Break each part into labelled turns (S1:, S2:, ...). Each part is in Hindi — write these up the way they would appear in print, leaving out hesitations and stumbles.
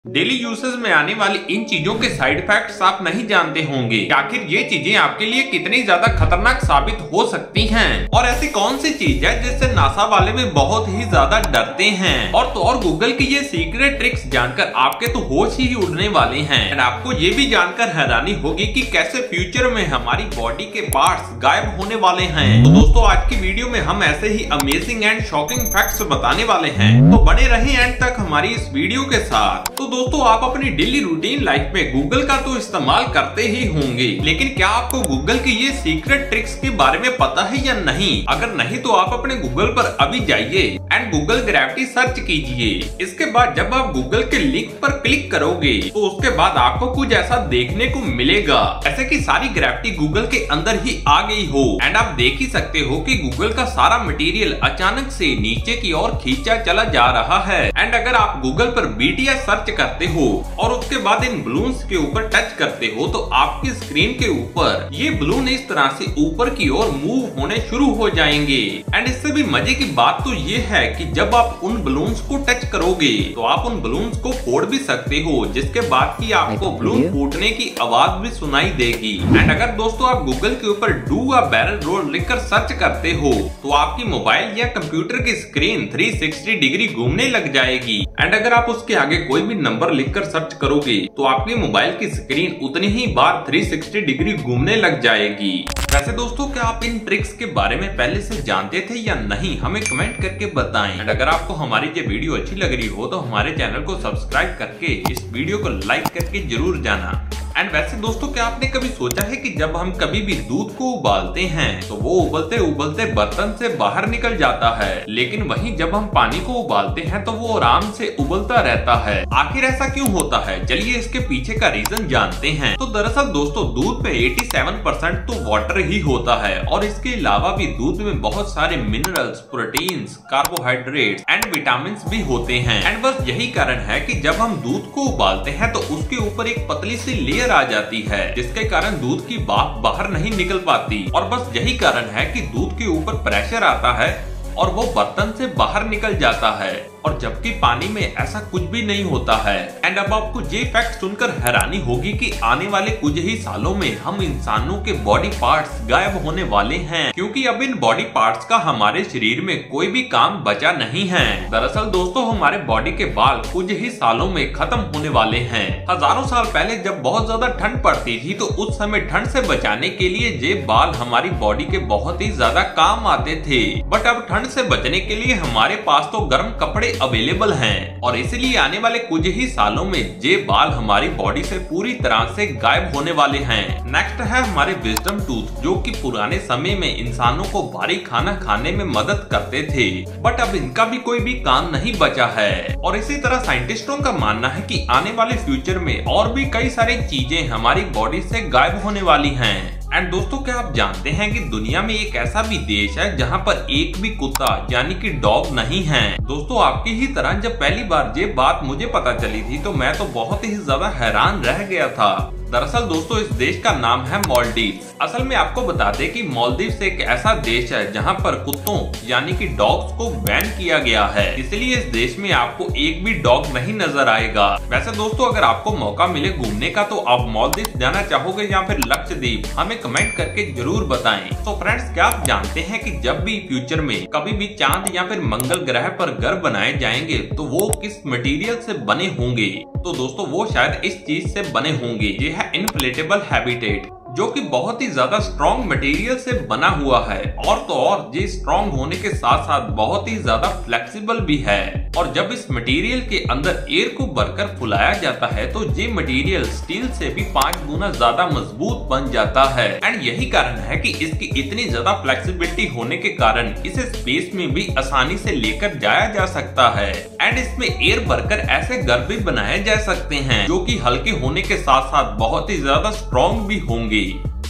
S1: डेली यूसेज में आने वाली इन चीजों के साइड इफेक्ट्स आप नहीं जानते होंगे कि आखिर ये चीजें आपके लिए कितनी ज्यादा खतरनाक साबित हो सकती हैं और ऐसी कौन सी चीज है जिससे नासा वाले भी बहुत ही ज्यादा डरते हैं। और गूगल की ये सीक्रेट ट्रिक्स जानकर आपके तो होश ही उड़ने वाले हैं। एंड आपको ये भी जानकर हैरानी होगी कि कैसे फ्यूचर में हमारी बॉडी के पार्ट्स गायब होने वाले हैं। तो दोस्तों आज की वीडियो में हम ऐसे ही अमेजिंग एंड शॉकिंग फैक्ट्स बताने वाले हैं, तो बने रहें एंड तक हमारी इस वीडियो के साथ। तो दोस्तों आप अपनी डेली रूटीन लाइफ में गूगल का तो इस्तेमाल करते ही होंगे, लेकिन क्या आपको गूगल की ये सीक्रेट ट्रिक्स के बारे में पता है या नहीं? अगर नहीं तो आप अपने गूगल पर अभी जाइए एंड गूगल ग्रेविटी सर्च कीजिए। इसके बाद जब आप गूगल के लिंक पर क्लिक करोगे तो उसके बाद आपको कुछ ऐसा देखने को मिलेगा ऐसे कि सारी ग्रेविटी गूगल के अंदर ही आ गई हो। एंड आप देख ही सकते हो कि गूगल का सारा मटेरियल अचानक से नीचे की ओर खींचा चला जा रहा है। एंड अगर आप गूगल पर BTS सर्च करते हो और उसके बाद इन बलून्स के ऊपर टच करते हो तो आपकी स्क्रीन के ऊपर ये बलून इस तरह से ऊपर की ओर मूव होने शुरू हो जाएंगे। एंड इससे भी मजे की बात तो ये है कि जब आप उन बलून्स को टच करोगे तो आप उन बलून्स को फोड़ भी सकते हो, जिसके बाद की आपको बलून फूटने की आवाज भी सुनाई देगी। एंड अगर दोस्तों आप गूगल के ऊपर डू अ बैरल रोल लिखकर सर्च करते हो तो आपकी मोबाइल या कंप्यूटर की स्क्रीन 360 डिग्री घूमने लग जाएगी। एंड अगर आप उसके आगे कोई भी नंबर लिखकर सर्च करोगे तो आपकी मोबाइल की स्क्रीन उतनी ही बार 360 डिग्री घूमने लग जाएगी। वैसे दोस्तों क्या आप इन ट्रिक्स के बारे में पहले से जानते थे या नहीं, हमें कमेंट करके बताएं। एंड अगर आपको हमारी ये वीडियो अच्छी लग रही हो तो हमारे चैनल को सब्सक्राइब करके इस वीडियो को लाइक करके जरूर जाना। एंड वैसे दोस्तों क्या आपने कभी सोचा है कि जब हम कभी भी दूध को उबालते हैं तो वो उबलते उबलते बर्तन से बाहर निकल जाता है, लेकिन वहीं जब हम पानी को उबालते हैं तो वो आराम से उबलता रहता है। आखिर ऐसा क्यों होता है? चलिए इसके पीछे का रीजन जानते हैं। तो दरअसल दोस्तों दूध में 87% तो वाटर ही होता है और इसके अलावा भी दूध में बहुत सारे minerals, proteins, carbohydrates and vitamin भी होते हैं। एंड बस यही कारण है कि जब हम दूध को उबालते हैं तो उसके ऊपर एक पतली सी लेयर आ जाती है, जिसके कारण दूध की भाप बाहर नहीं निकल पाती। और बस यही कारण है कि दूध के ऊपर प्रेशर आता है और वो बर्तन से बाहर निकल जाता है, और जबकि पानी में ऐसा कुछ भी नहीं होता है। एंड अब आपको ये फैक्ट सुनकर हैरानी होगी कि आने वाले कुछ ही सालों में हम इंसानों के बॉडी पार्ट्स गायब होने वाले हैं, क्योंकि अब इन बॉडी पार्ट्स का हमारे शरीर में कोई भी काम बचा नहीं है। दरअसल दोस्तों हमारे बॉडी के बाल कुछ ही सालों में खत्म होने वाले हैं। हजारों साल पहले जब बहुत ज्यादा ठंड पड़ती थी तो उस समय ठंड से बचाने के लिए ये बाल हमारी बॉडी के बहुत ही ज्यादा काम आते थे। बट अब ठंड से बचने के लिए हमारे पास तो गर्म कपड़े अवेलेबल हैं और इसलिए आने वाले कुछ ही सालों में ये बाल हमारी बॉडी से पूरी तरह से गायब होने वाले हैं। नेक्स्ट है हमारे विजडम टूथ, जो कि पुराने समय में इंसानों को भारी खाना खाने में मदद करते थे, बट अब इनका भी कोई भी काम नहीं बचा है। और इसी तरह साइंटिस्टों का मानना है कि आने वाले फ्यूचर में और भी कई सारी चीजें हमारी बॉडी से गायब होने वाली हैं। एंड दोस्तों क्या आप जानते हैं कि दुनिया में एक ऐसा भी देश है जहां पर एक भी कुत्ता यानी कि डॉग नहीं है। दोस्तों आपकी ही तरह जब पहली बार ये बात मुझे पता चली थी तो मैं तो बहुत ही ज्यादा हैरान रह गया था। दरअसल दोस्तों इस देश का नाम है मालदीव्स। असल में आपको बता दें कि मालदीव्स एक ऐसा देश है जहां पर कुत्तों यानी कि डॉग्स को बैन किया गया है, इसलिए इस देश में आपको एक भी डॉग नहीं नजर आएगा। वैसे दोस्तों अगर आपको मौका मिले घूमने का तो आप मालदीव्स जाना चाहोगे या फिर लक्षद्वीप, हमें कमेंट करके जरूर बताएं। तो फ्रेंड्स क्या आप जानते हैं कि जब भी फ्यूचर में कभी भी चांद या फिर मंगल ग्रह पर घर बनाए जाएंगे तो वो किस मटेरियल से बने होंगे? तो दोस्तों वो शायद इस चीज से बने होंगे, ये है इनफ्लेटेबल हैबिटेट, जो कि बहुत ही ज्यादा स्ट्रॉन्ग मटेरियल से बना हुआ है। और तो और ये स्ट्रॉन्ग होने के साथ साथ बहुत ही ज्यादा फ्लेक्सिबल भी है। और जब इस मटेरियल के अंदर एयर को भरकर फुलाया जाता है तो ये मटेरियल स्टील से भी 5 गुना ज्यादा मजबूत बन जाता है। एंड यही कारण है कि इसकी इतनी ज्यादा फ्लेक्सिबिलिटी होने के कारण इसे स्पेस में भी आसानी से लेकर जाया जा सकता है। एंड इसमें एयर भरकर ऐसे घर भी बनाए जा सकते हैं जो कि हल्के होने के साथ साथ बहुत ही ज्यादा स्ट्रॉन्ग भी होंगे।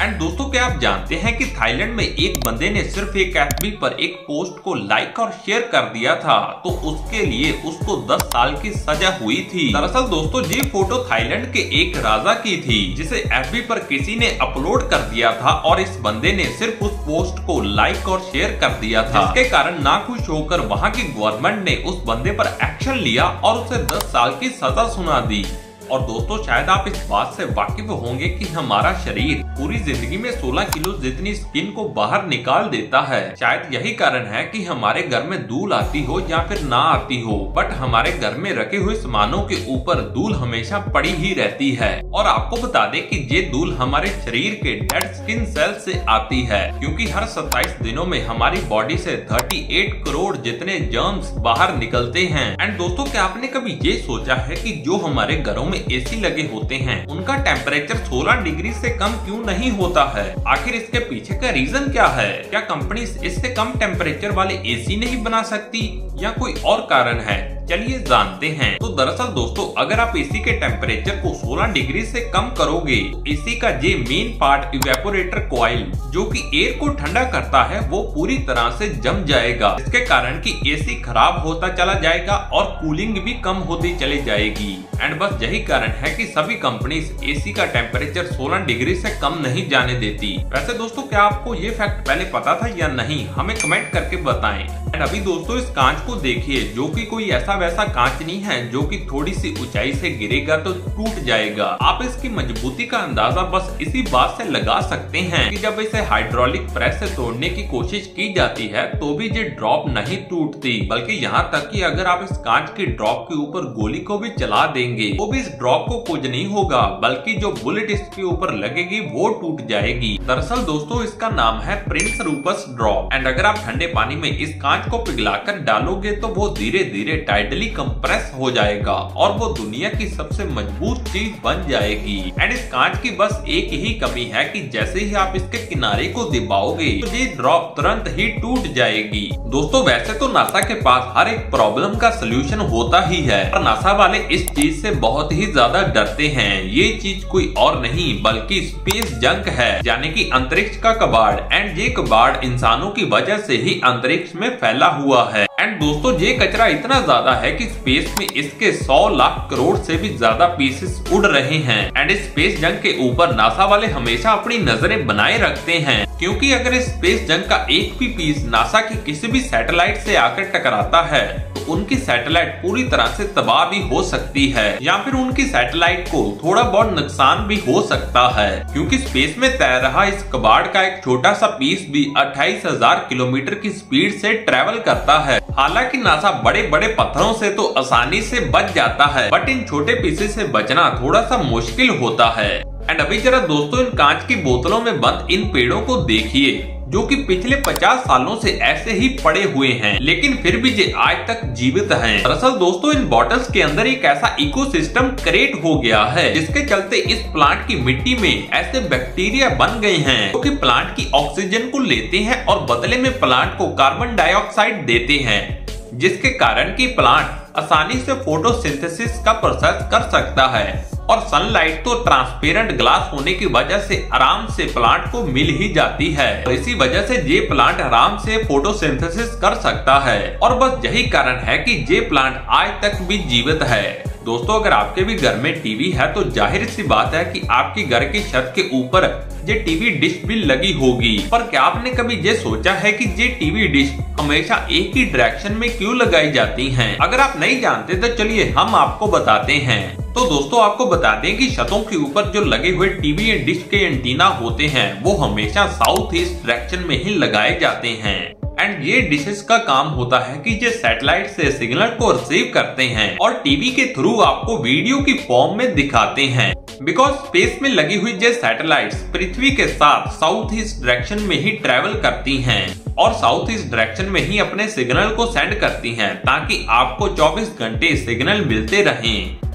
S1: एंड दोस्तों क्या आप जानते हैं कि थाईलैंड में एक बंदे ने सिर्फ एक FB पर एक पोस्ट को लाइक और शेयर कर दिया था, तो उसके लिए उसको 10 साल की सजा हुई थी। दरअसल दोस्तों ये फोटो थाईलैंड के एक राजा की थी, जिसे FB पर किसी ने अपलोड कर दिया था और इस बंदे ने सिर्फ उस पोस्ट को लाइक और शेयर कर दिया था, जिसके कारण नाखुश होकर वहाँ की गवर्नमेंट ने उस बंदे पर एक्शन लिया और उसे 10 साल की सजा सुना दी। और दोस्तों शायद आप इस बात से वाकिफ होंगे कि हमारा शरीर पूरी जिंदगी में 16 किलो जितनी स्किन को बाहर निकाल देता है। शायद यही कारण है कि हमारे घर में धूल आती हो या फिर ना आती हो, बट हमारे घर में रखे हुए सामानों के ऊपर धूल हमेशा पड़ी ही रहती है। और आपको बता दें कि ये धूल हमारे शरीर के डेड स्किन सेल से आती है, क्योंकि हर 27 दिनों में हमारी बॉडी से 38 करोड़ जितने जर्म्स बाहर निकलते हैं। एंड दोस्तों क्या आपने कभी ये सोचा है कि जो हमारे घरों में एसी लगे होते हैं उनका टेम्परेचर 16 डिग्री से कम क्यों नहीं होता है? आखिर इसके पीछे का रीजन क्या है? क्या कंपनी इससे कम टेम्परेचर वाले एसी नहीं बना सकती या कोई और कारण है? चलिए जानते हैं। तो दरअसल दोस्तों अगर आप एसी के टेम्परेचर को 16 डिग्री से कम करोगे, एसी का ये मेन पार्ट इवेपोरेटर कॉइल जो कि एयर को ठंडा करता है वो पूरी तरह से जम जाएगा, जिसके कारण कि एसी खराब होता चला जाएगा और कूलिंग भी कम होती चली जाएगी। एंड बस यही कारण है कि सभी कंपनीज एसी का टेम्परेचर 16 डिग्री से कम नहीं जाने देती। वैसे दोस्तों क्या आपको ये फैक्ट पहले पता था या नहीं? हमें कमेंट करके बताएं। एंड अभी दोस्तों इस कांच को देखिए, जो कि कोई ऐसा वैसा कांच नहीं है जो कि थोड़ी सी ऊंचाई से गिरेगा तो टूट जाएगा। आप इसकी मजबूती का अंदाजा बस इसी बात से लगा सकते हैं कि जब इसे हाइड्रोलिक प्रेस से तोड़ने की कोशिश की जाती है तो भी ये ड्रॉप नहीं टूटती, बल्कि यहाँ तक कि अगर आप इस कांच की ड्रॉप के ऊपर गोली को भी चला देंगे वो भी इस ड्रॉप को कुछ नहीं होगा, बल्कि जो बुलेट इसके ऊपर लगेगी वो टूट जाएगी। दरअसल दोस्तों इसका नाम है प्रिंस रूपस ड्रॉप। एंड अगर आप ठंडे पानी में इस कांच को पिघलाकर डालोगे तो वो धीरे धीरे टाइटली कंप्रेस हो जाएगा और वो दुनिया की सबसे मजबूत चीज बन जाएगी। एंड इस कांच की बस एक ही कमी है कि जैसे ही आप इसके किनारे को दबाओगे तो ये ड्रॉप तुरंत ही टूट जाएगी। दोस्तों वैसे तो नासा के पास हर एक प्रॉब्लम का सलूशन होता ही है, पर नासा वाले इस चीज से बहुत ही ज्यादा डरते हैं। ये चीज कोई और नहीं बल्कि स्पेस जंक है, यानी कि अंतरिक्ष का कबाड़। एंड ये कबाड़ इंसानों की वजह से ही अंतरिक्ष में फैला हुआ है। एंड दोस्तों ये कचरा इतना ज्यादा है कि स्पेस में इसके 100 लाख करोड़ से भी ज्यादा पीसेस उड़ रहे हैं। एंड इस स्पेस जंक के ऊपर नासा वाले हमेशा अपनी नजरें बनाए रखते हैं, क्योंकि अगर इस स्पेस जंक का एक भी पीस नासा की किसी भी सैटेलाइट से आकर टकराता है तो उनकी सैटेलाइट पूरी तरह से तबाह भी हो सकती है, या फिर उनकी सैटेलाइट को थोड़ा बहुत नुकसान भी हो सकता है, क्योंकि स्पेस में तैर रहा इस कबाड़ का एक छोटा सा पीस भी 28,000 किलोमीटर की स्पीड से ट्रेवल करता है। हालांकि नासा बड़े बड़े पत्थरों से तो आसानी से बच जाता है, बट इन छोटे पीसेस से बचना थोड़ा सा मुश्किल होता है। एंड अभी जरा दोस्तों इन कांच की बोतलों में बंद इन पेड़ों को देखिए, जो कि पिछले 50 सालों से ऐसे ही पड़े हुए हैं, लेकिन फिर भी ये आज तक जीवित हैं। दरअसल दोस्तों इन बॉटल्स के अंदर एक ऐसा इकोसिस्टम क्रिएट हो गया है, जिसके चलते इस प्लांट की मिट्टी में ऐसे बैक्टीरिया बन गए हैं जो कि प्लांट की ऑक्सीजन को लेते हैं और बदले में प्लांट को कार्बन डाइऑक्साइड देते हैं, जिसके कारण कि प्लांट आसानी से फोटोसिंथेसिस का प्रोसेस कर सकता है। और सनलाइट तो ट्रांसपेरेंट ग्लास होने की वजह से आराम से प्लांट को मिल ही जाती है, और इसी वजह से ये प्लांट आराम से फोटोसिंथेसिस कर सकता है। और बस यही कारण है कि ये प्लांट आज तक भी जीवित है। दोस्तों अगर आपके भी घर में टीवी है तो जाहिर सी बात है कि आपके घर की छत के ऊपर ये टीवी डिश भी लगी होगी, पर क्या आपने कभी ये सोचा है कि ये टीवी डिश हमेशा एक ही डायरेक्शन में क्यों लगाई जाती हैं? अगर आप नहीं जानते तो चलिए हम आपको बताते हैं। तो दोस्तों आपको बता दें कि छतों के ऊपर जो लगे हुए टीवी या डिश के एंटीना होते हैं वो हमेशा साउथ ईस्ट डायरेक्शन में ही लगाए जाते हैं। एंड ये डिशेस का काम होता है कि ये सैटेलाइट से सिग्नल को रिसीव करते हैं और टीवी के थ्रू आपको वीडियो की फॉर्म में दिखाते हैं। बिकॉज स्पेस में लगी हुई ये सैटेलाइट्स पृथ्वी के साथ साउथ ईस्ट डायरेक्शन में ही ट्रेवल करती हैं और साउथ ईस्ट डायरेक्शन में ही अपने सिग्नल को सेंड करती हैं, ताकि आपको 24 घंटे सिग्नल मिलते रहें।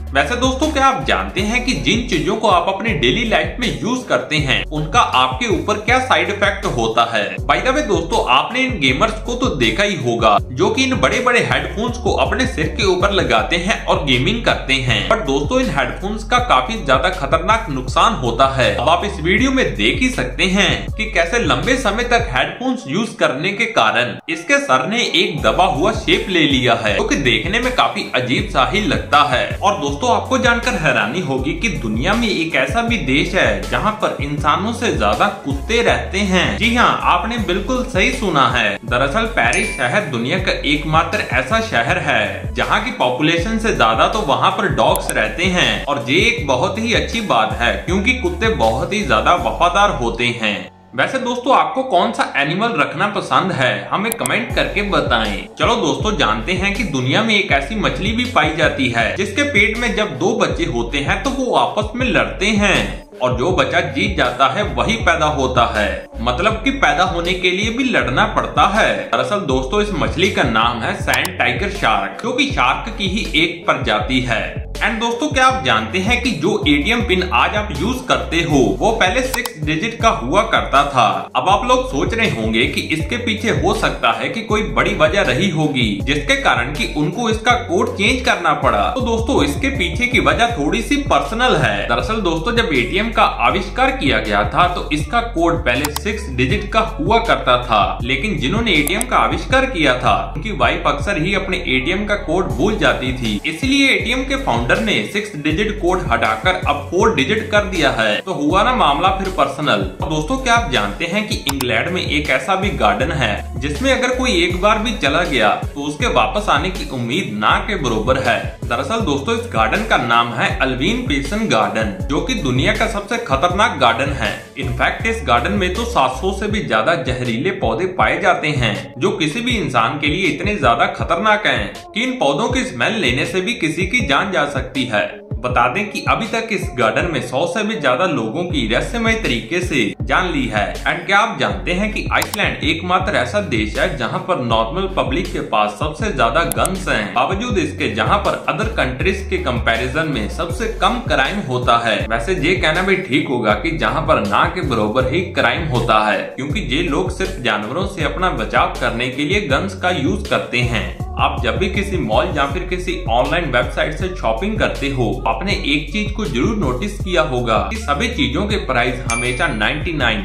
S1: वैसे दोस्तों क्या आप जानते हैं कि जिन चीजों को आप अपनी डेली लाइफ में यूज करते हैं उनका आपके ऊपर क्या साइड इफेक्ट होता है। बाय द वे दोस्तों आपने इन गेमर्स को तो देखा ही होगा जो कि इन बड़े बड़े हेडफोन्स को अपने सिर के ऊपर लगाते हैं और गेमिंग करते हैं। पर दोस्तों इन हेडफोन्स का काफी ज्यादा खतरनाक नुकसान होता है। अब आप इस वीडियो में देख ही सकते हैं कि कैसे लंबे समय तक हेडफोन्स यूज करने के कारण इसके सर ने एक दबा हुआ शेप ले लिया है, जो कि देखने में काफी अजीब सा ही लगता है। और दोस्तों आपको जानकर हैरानी होगी कि दुनिया में एक ऐसा भी देश है जहां पर इंसानों से ज्यादा कुत्ते रहते हैं। जी हाँ, आपने बिल्कुल सही सुना है। दरअसल पेरिस शहर दुनिया का एकमात्र ऐसा शहर है जहां की पॉपुलेशन से ज्यादा तो वहां पर डॉग्स रहते हैं। और ये एक बहुत ही अच्छी बात है क्योंकि कुत्ते बहुत ही ज्यादा वफादार होते हैं। वैसे दोस्तों आपको कौन सा एनिमल रखना पसंद है हमें कमेंट करके बताएं। चलो दोस्तों जानते हैं कि दुनिया में एक ऐसी मछली भी पाई जाती है जिसके पेट में जब 2 बच्चे होते हैं तो वो आपस में लड़ते हैं और जो बच्चा जीत जाता है वही पैदा होता है। मतलब कि पैदा होने के लिए भी लड़ना पड़ता है। दरअसल दोस्तों इस मछली का नाम है सैंड टाइगर शार्क, जो कि शार्क की ही एक प्रजाति है। एंड दोस्तों क्या आप जानते हैं कि जो एटीएम पिन आज आप यूज करते हो वो पहले 6 डिजिट का हुआ करता था। अब आप लोग सोच रहे होंगे कि इसके पीछे हो सकता है कि कोई बड़ी वजह रही होगी जिसके कारण कि उनको इसका कोड चेंज करना पड़ा। तो दोस्तों इसके पीछे की वजह थोड़ी सी पर्सनल है। दरअसल दोस्तों जब एटीएम का आविष्कार किया गया था तो इसका कोड पहले 6 डिजिट का हुआ करता था, लेकिन जिन्होंने एटीएम का आविष्कार किया था उनकी वाइफ अक्सर ही अपने एटीएम का कोड भूल जाती थी। इसलिए एटीएम के फाउंडर ने 6 डिजिट कोड हटाकर अब 4 डिजिट कर दिया है। तो हुआ ना मामला फिर पर्सनल। दोस्तों क्या आप जानते हैं कि इंग्लैंड में एक ऐसा भी गार्डन है जिसमें अगर कोई एक बार भी चला गया तो उसके वापस आने की उम्मीद ना के बराबर है। दरअसल दोस्तों इस गार्डन का नाम है अल्वीन पीसन गार्डन, जो कि दुनिया का सबसे खतरनाक गार्डन है। इनफैक्ट इस गार्डन में तो 700 से भी ज्यादा जहरीले पौधे पाए जाते हैं जो किसी भी इंसान के लिए इतने ज्यादा खतरनाक हैं कि इन पौधों की स्मेल लेने से भी किसी की जान जा सकती है। बता दें कि अभी तक इस गार्डन में 100 से भी ज्यादा लोगों की रहस्यमय तरीके से जान ली है। एंड क्या आप जानते हैं कि आइसलैंड एकमात्र ऐसा देश है जहां पर नॉर्मल पब्लिक के पास सबसे ज्यादा गन्स हैं, बावजूद इसके जहां पर अदर कंट्रीज के कंपैरिजन में सबसे कम क्राइम होता है। वैसे ये कहना भी ठीक होगा कि जहां पर ना के बराबर ही क्राइम होता है, क्योंकि ये लोग सिर्फ जानवरों से अपना बचाव करने के लिए गन्स का यूज करते हैं। आप जब भी किसी मॉल या फिर किसी ऑनलाइन वेबसाइट से शॉपिंग करते हो आपने एक चीज को जरूर नोटिस किया होगा कि सभी चीजों के प्राइस हमेशा 99,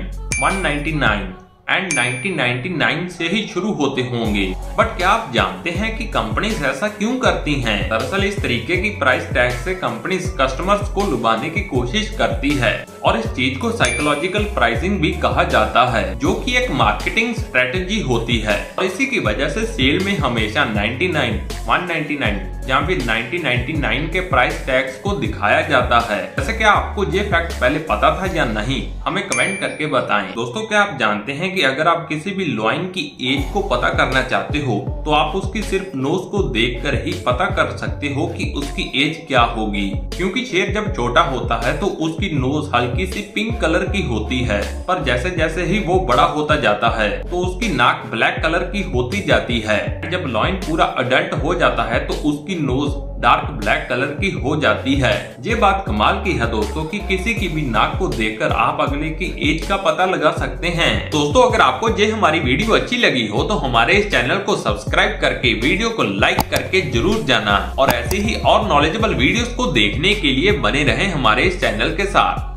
S1: 199 एंड 1999 से ही शुरू होते होंगे। बट क्या आप जानते हैं कि कंपनीज ऐसा क्यों करती हैं? दरअसल इस तरीके की प्राइस टैग से कंपनीज कस्टमर्स को लुभाने की कोशिश करती है और इस चीज को साइकोलॉजिकल प्राइसिंग भी कहा जाता है, जो कि एक मार्केटिंग स्ट्रेटेजी होती है। और इसी की वजह से सेल में हमेशा 99, 199 या फिर 1999 के प्राइस टैग्स को दिखाया जाता है। वैसे क्या आपको ये फैक्ट पहले पता था या नहीं हमें कमेंट करके बताएं। दोस्तों क्या आप जानते हैं कि अगर आप किसी भी लॉइन की एज को पता करना चाहते हो तो आप उसकी सिर्फ नोज को देखकर ही पता कर सकते हो कि उसकी एज क्या होगी, क्योंकि शेर जब छोटा होता है तो उसकी नोज हल्की सी पिंक कलर की होती है, पर जैसे जैसे ही वो बड़ा होता जाता है तो उसकी नाक ब्लैक कलर की होती जाती है। जब लॉइन पूरा अडल्ट हो जाता है तो उसकी नोज डार्क ब्लैक कलर की हो जाती है। ये बात कमाल की है दोस्तों कि किसी की भी नाक को देखकर आप अगले की एज का पता लगा सकते हैं। दोस्तों अगर आपको ये हमारी वीडियो अच्छी लगी हो तो हमारे इस चैनल को सब्सक्राइब करके वीडियो को लाइक करके जरूर जाना और ऐसे ही और नॉलेजेबल वीडियोस को देखने के लिए बने रहें हमारे इस चैनल के साथ।